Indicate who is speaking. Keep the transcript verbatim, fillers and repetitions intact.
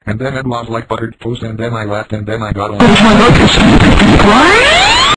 Speaker 1: And then it was like buttered toast and then I laughed and then I got
Speaker 2: What?